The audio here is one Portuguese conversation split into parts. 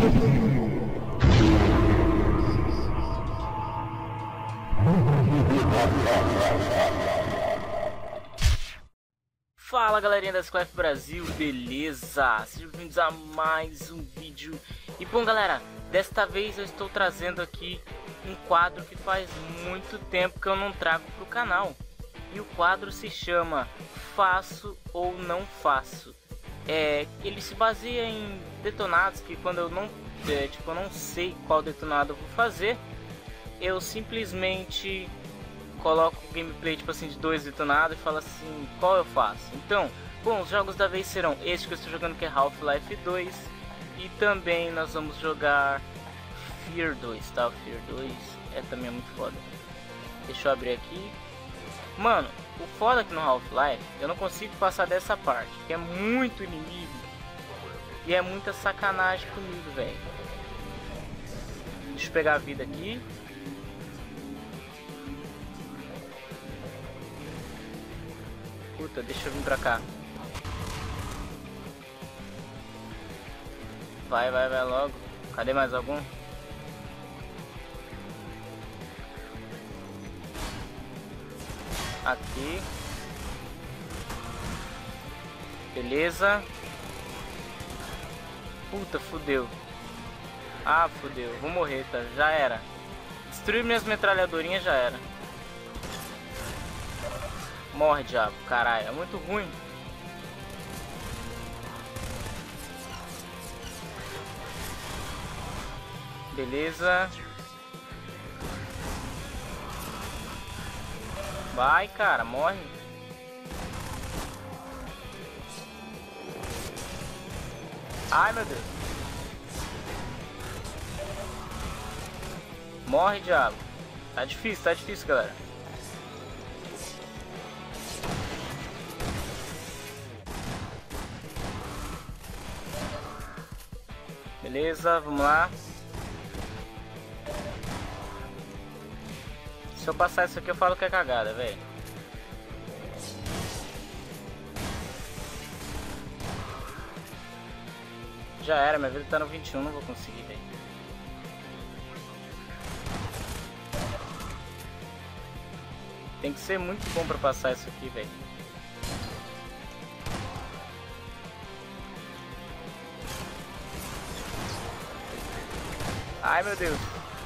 Fala galerinha da Squaf Brasil, beleza? Sejam bem-vindos a mais um vídeo. E bom galera, desta vez eu estou trazendo aqui um quadro que faz muito tempo que eu não trago para o canal. E o quadro se chama Faço ou Não Faço. Ele se baseia em detonados que quando eu não, eu não sei qual detonado eu vou fazer, eu simplesmente coloco o gameplay tipo assim de 2 detonados e falo assim, qual eu faço? Então, bom, os jogos da vez serão este que eu estou jogando, que é Half-Life 2, e também nós vamos jogar Fear 2, tá? O Fear 2 também é muito foda. Deixa eu abrir aqui. Mano, o foda aqui no Half-Life, eu não consigo passar dessa parte, porque é muito inimigo e é muita sacanagem comigo, velho. Deixa eu pegar a vida aqui. Puta, deixa eu vir pra cá. Vai logo. Cadê mais algum? Aqui. Beleza. Puta, fudeu. Ah, fudeu. Vou morrer, tá? Já era. Destruir minhas metralhadorinhas, já era. Morre, diabo. Caralho, é muito ruim. Beleza. Vai, cara, morre. Ai, meu Deus. Morre, diabo. Tá difícil, galera. Beleza, vamos lá. Se eu passar isso aqui eu falo que é cagada, velho. Já era, minha vida tá no 21, não vou conseguir, velho. Tem que ser muito bom pra passar isso aqui, velho. Ai, meu Deus.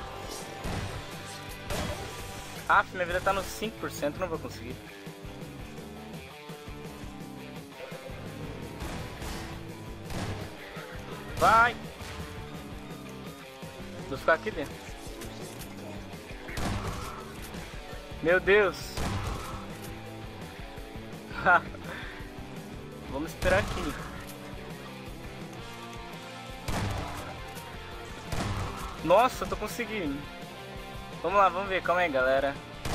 Minha vida tá no 5%, não vou conseguir. Vai! Vou ficar aqui dentro. Meu Deus! Vamos esperar aqui. Nossa, tô conseguindo. Vamos lá, vamos ver. Calma aí, galera.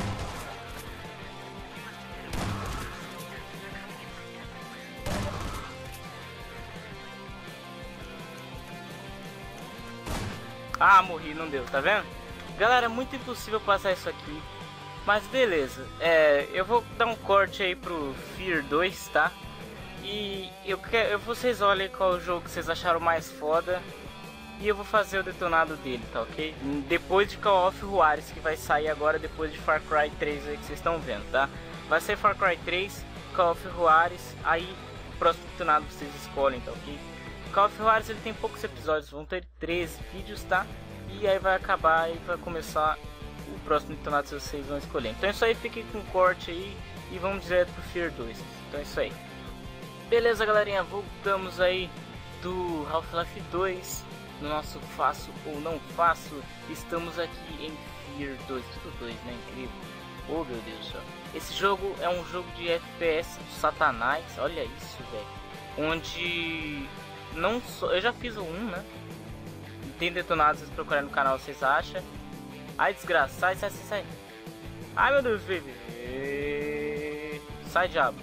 Ah, morri, não deu, tá vendo? Galera, é muito impossível passar isso aqui. Mas beleza. Eu vou dar um corte aí pro Fear 2, tá? E vocês olhem qual jogo que vocês acharam mais foda. E eu vou fazer o detonado dele, tá ok? Depois de Call of Juarez, que vai sair agora depois de Far Cry 3 aí que vocês estão vendo, tá? Vai ser Far Cry 3, Call of Juarez, aí o próximo detonado vocês escolhem, tá ok? Call of Juarez ele tem poucos episódios, vão ter 13 vídeos, tá? E aí vai acabar e vai começar o próximo detonado que vocês vão escolher. Então é isso aí, fiquem com o corte aí e vamos direto pro Fear 2. Então é isso aí. Beleza, galerinha, voltamos aí do Half-Life 2. No nosso Faço ou Não Faço, estamos aqui em Fear 2, tudo 2, né? Incrível. Oh, meu Deus do céu. Esse jogo é um jogo de FPS do satanás, olha isso, velho. Onde não só... Eu já fiz o 1, né? Tem detonado, vocês procurarem no canal, vocês acham. Ai, desgraça, sai. Ai, meu Deus, baby. Sai, diabo.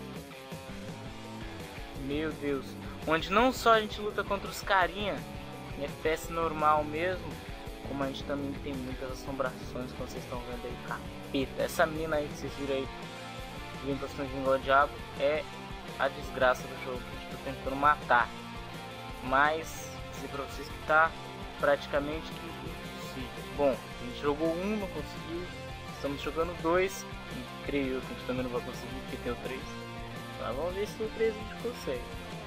Meu Deus. Onde não só a gente luta contra os carinha em FPS normal mesmo, como a gente também tem muitas assombrações, como vocês estão vendo aí, capeta. Essa mina aí que vocês viram aí, vindo pra cima de igual diabo, é a desgraça do jogo, que eu tô tentando matar. Mas, dizer pra vocês que tá praticamente que impossível. Bom, a gente jogou um, não conseguiu. Estamos jogando 2, e creio eu que a gente também não vai conseguir, porque tem o 3. Mas vamos ver se o 3 a gente consegue.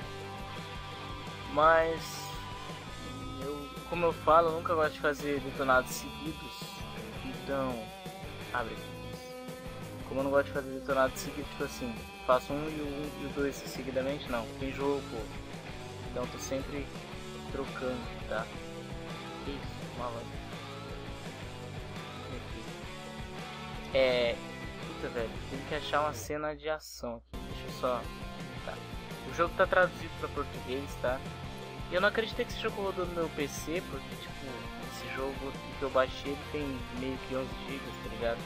Mas, como eu falo, eu nunca gosto de fazer detonados seguidos. Então, abre aqui. Como eu não gosto de fazer detonados seguidos, tipo assim, faço um e o 2 seguidamente, não. Tem jogo, pô. Então tô sempre trocando, tá? Que isso, malandro. Puta, velho, tem que achar uma cena de ação aqui. Deixa eu só. Tá. O jogo tá traduzido pra português, tá? E eu não acreditei que esse jogo rodou no meu PC, porque, tipo, esse jogo que eu baixei ele tem meio que 11 GB, tá ligado?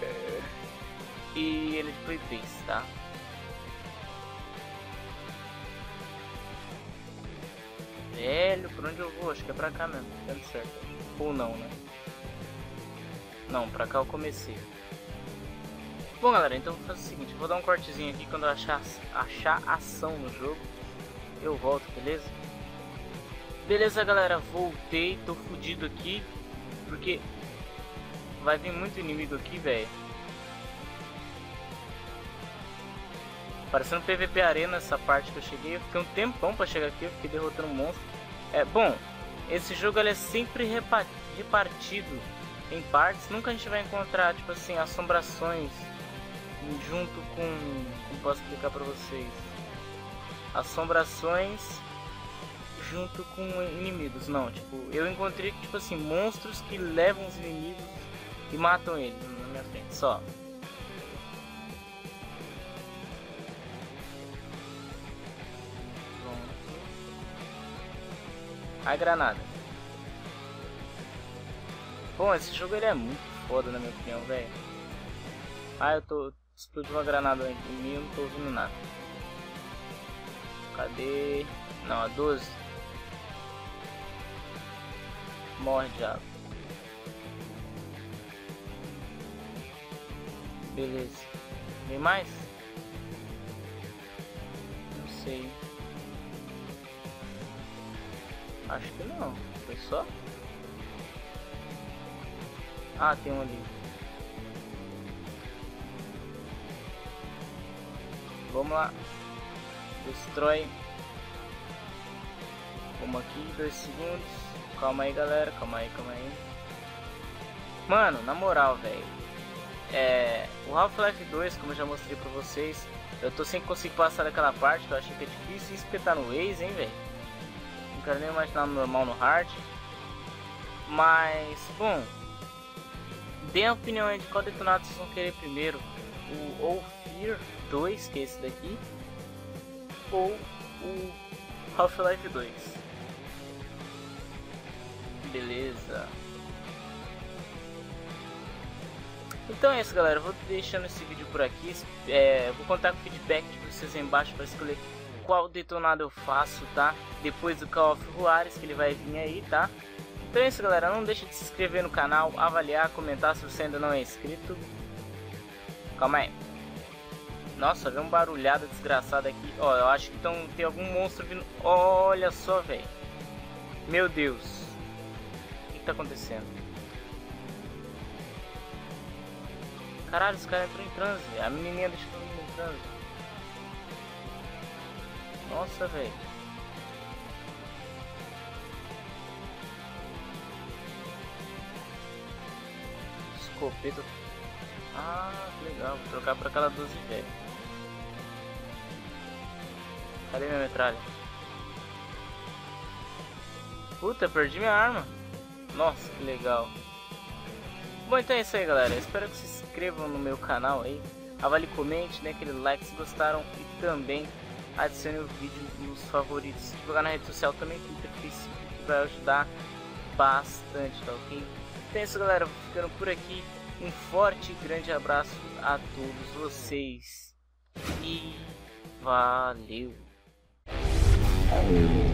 E ele é de Play 3, tá? Velho, por onde eu vou? Acho que é pra cá mesmo, tá dando certo. Ou não, né? Não, pra cá eu comecei. Bom, galera, então vou fazer o seguinte, vou dar um cortezinho aqui. Quando eu achar ação no jogo, eu volto, beleza? Beleza, galera, voltei, tô fudido aqui, porque vai vir muito inimigo aqui, velho. Parecendo PVP Arena essa parte que eu cheguei. Eu fiquei um tempão pra chegar aqui, eu fiquei derrotando um monstro. Bom, esse jogo ele é sempre repartido em partes. Nunca a gente vai encontrar, tipo assim, assombrações junto com... Como posso explicar pra vocês? Assombrações junto com inimigos. Não, tipo, eu encontrei, tipo assim, monstros que levam os inimigos e matam eles na minha frente, só. A granada. Bom, esse jogo ele é muito foda na minha opinião, velho. Eu explodiu uma granada em mim, eu não tô ouvindo nada. Cadê? Não, a 12. Morre, diabo. Beleza. Vem mais? Não sei. Acho que não. Foi só? Ah, tem um ali. Vamos lá. Destrói. Vamos aqui, 2 segundos. Calma aí, galera. Calma aí. Mano, na moral, velho. O Half-Life 2, como eu já mostrei pra vocês, eu tô sem conseguir passar daquela parte que eu achei que é difícil espetar no Waze, hein, velho. Não quero nem imaginar no normal, no hard. Mas, bom, dê a opinião aí de qual detonado vocês vão querer primeiro. O Fear 2, que é esse daqui, ou o Half-Life 2. Beleza. Então é isso, galera. Eu vou deixando esse vídeo por aqui. Vou contar com o feedback de vocês aí embaixo para escolher qual detonado eu faço, tá? Depois do Call of Juarez, que ele vai vir aí, tá? Então é isso, galera. Não deixe de se inscrever no canal, avaliar, comentar se você ainda não é inscrito. Calma aí. Nossa, veio um barulhada desgraçada aqui. Ó, eu acho que tem algum monstro vindo. Olha só, velho. Meu Deus. O que tá acontecendo? Caralho, esse cara entrou em transe. A menininha deixou todo mundo em transe. Nossa, velho. Escopeta. Ah, que legal. Vou trocar por aquela 12 velho. Cadê minha metralha? Puta, perdi minha arma. Nossa, que legal. Bom, então é isso aí, galera. Espero que se inscrevam no meu canal aí. Avalie, comente, dê aquele like se gostaram. E também adicione o vídeo nos favoritos. Se jogar na rede social também, Twitter, Facebook, que vai ajudar bastante, tá ok? Então é isso, galera. Vou ficando por aqui. Um forte e grande abraço a todos vocês. E valeu!